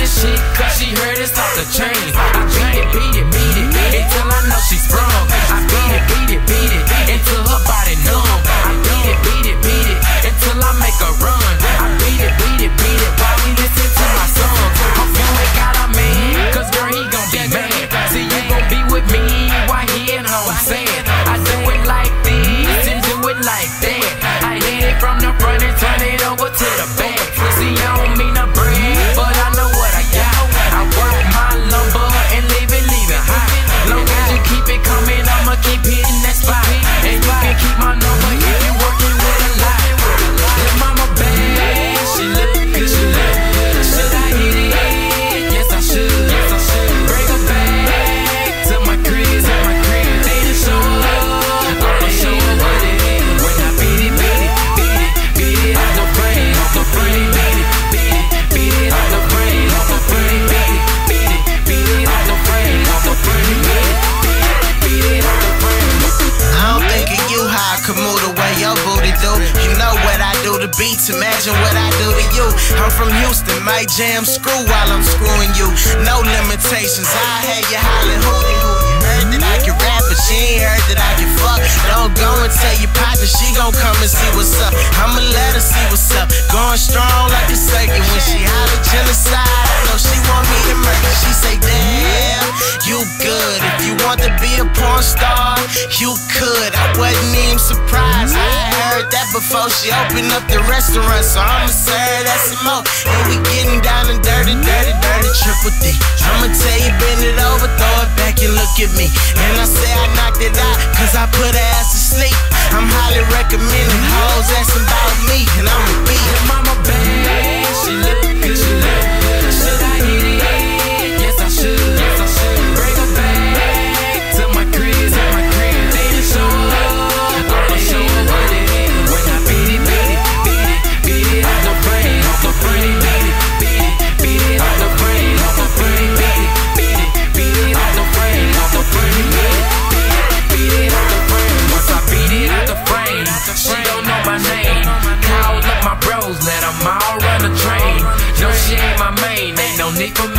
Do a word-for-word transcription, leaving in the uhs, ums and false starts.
this shit cause she heard it's off the chain. I beat it, beat it, beat it, until I know she sprung. I beat it, beat it, beat it, until her body numb. I beat it, beat it, beat it, until I make her run. I beat it, beat it, beat it, while we listen to my song. Hope you ain't got a man, cause girl he gon' be mad. See you gon' be with me, why he at home sad. I do it like this and do it like that. I hit it from the front and turn it over to the back. See I don't mean to brag, but I know what I got. I work my lumber and leave it, leave it hot. Long as you keep it coming, I'ma keep hitting that spot. And you can keep my number if you working with a lot. Your mama bad, she look good, she look good. Should I hit it? Yes I should, yes I should. Bring her back to my crib, to my crib. They the show up, I'ma show her what it is. When I beat it, beat it, beat it, beat it off the frame, off the frame. Beat it, beat it, beat it off the frame, off the frame. Beat it, beat it, beat it off the frame, off the frame. Beat it, beat it, beat it off the frame. I don't think of you how I could move the way your booty do. You know what I do to beats, imagine what I do to you. I'm from Houston, might jam screw while I'm screwing you. No limitations, I had you hollering hootie hoo. You heard that I can rap, but she ain't heard that I can fuck. Don't go and tell your partner, she gon' come and see what's up. I'ma let her see what's up. Going strong like a second. When she holler genocide, I know she want me to murder. She say, damn, you good. If you want to be a porn star, you could. I wasn't even surprised. I heard that before she opened up the restaurant, so I'ma serve that some more. And we getting down and dirty, dirty, dirty, triple D. I'ma tell you, bend it over, throw it back and look at me. And I say I knocked it out, cause I put her ass to sleep. I'm highly recommending hoes asking about me, and I'ma beat Your mama bad, she look good, she look good. Should I hit it? Yes I should, yes I should. Bring her back to my crib, to my crib. They the show up, I'ma show her what it is. When I beat it, beat it, beat it, beat it off the frame, off the frame. Beat it, beat it, beat it off the frame, off the frame. Beat it, beat it, beat it off the frame, off the frame. Beat it, beat it, beat it off the frame. Once I beat it out the frame, she don't know my name. Call up my bros, let them all run the train. No, she ain't my main, ain't no need for me